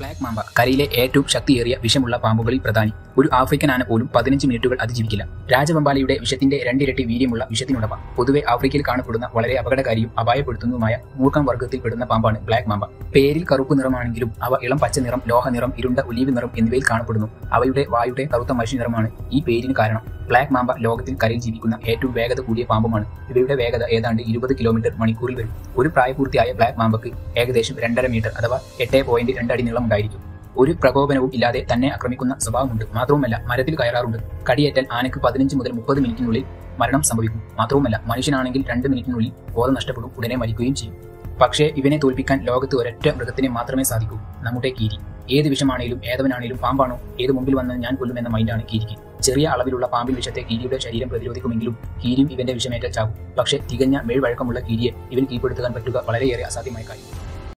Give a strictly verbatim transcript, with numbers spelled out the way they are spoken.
Black mamba കരയിലെ ഏറ്റവും ശക്തിയേറിയ വിഷമുള്ള പാമ്പുകളിൽ പ്രധാനി. ഒരു ആഫ്രിക്കൻ ആന പോലും പതിനഞ്ച് മിനിറ്റുകൾ അതിജീവിക്കില്ല. രാജവെമ്പാലയുടെ വിഷത്തിന്റെ രണ്ടിരട്ടി വീര്യമുള്ള വിഷത്തിനുടമ. പൊതുവെ ആഫ്രിക്കയിൽ കാണപ്പെടുന്ന വളരെ അപകടകാരിയും അപായപ്പെടുത്തുന്നതുമായ മൂർഖം വർഗ്ഗത്തിൽപ്പെടുന്ന പാമ്പാണ് ബ്ലാക്ക് മാമ്പ. പേരിൽ കറുപ്പ് നിറമാണെങ്കിലും അവ ഇളം പച്ച നിറം, ലോഹ നിറം, ഇരുണ്ട ഒലീവ് നിറം എന്നിവയിൽ കാണപ്പെടുന്നു. അവയുടെ വായുടെ കറുത്ത മഷി നിറമാണ് ഈ പേരിന് കാരണം. ബ്ലാക്ക് മാമ്പ ലോകത്തിൽ കരയിൽ ജീവിക്കുന്ന ഏറ്റവും വേഗത കൂടിയ പാമ്പുമാണ്. ഇവയുടെ വേഗത ഏതാണ്ട് ഇരുപത് കിലോമീറ്റർ മണിക്കൂറിൽ വരും. ഒരു പ്രായപൂർത്തിയായ ബ്ലാക്ക് മാമ്പക്ക് ഏകദേശം രണ്ടര മീറ്റർ അഥവാ എട്ട് പോയിന്റ് രണ്ട് അടി നീളം ഉണ്ടായിരിക്കും. ഒരു പ്രകോപനവും ഇല്ലാതെ തന്നെ ആക്രമിക്കുന്ന സ്വഭാവമുണ്ട്. മാത്രവുമല്ല മരത്തിൽ കയറാറുണ്ട്. കടിയേറ്റാൽ ആനയ്ക്ക് പതിനഞ്ച് മുതൽ മുപ്പത് മിനിറ്റിനുള്ളിൽ മരണം സംഭവിക്കും. മാത്രവുമല്ല മനുഷ്യനാണെങ്കിൽ രണ്ട് മിനിറ്റിനുള്ളിൽ ബോധം നഷ്ടപ്പെടും, ഉടനെ മരിക്കുകയും ചെയ്യും. പക്ഷേ ഇവനെ തോൽപ്പിക്കാൻ ലോകത്ത് ഒരൊറ്റ മൃഗത്തിനെ മാത്രമേ സാധിക്കൂ, നമ്മുടെ കീരി. ഏത് വിഷമാണേലും ഏതവനാണേലും പാമ്പാണോ ഏത് മുമ്പിൽ വന്ന് ഞാൻ കൊല്ലുമെന്ന മൈൻഡാണ് കീരിക്ക്. ചെറിയ അളവിലുള്ള പാമ്പിൻ വിഷത്തെ കീരിയുടെ ശരീരം പ്രതിരോധിക്കുമെങ്കിലും കീരിയും ഇവന്റെ വിഷമേറ്റാൽ ചാകും. പക്ഷേ തികഞ്ഞ മേൽവഴക്കമുള്ള കീരിയെ ഇവൻ കീഴ്പ്പെടുത്താൻ പറ്റുക വളരെയേറെ അസാധ്യമായ കാര്യം.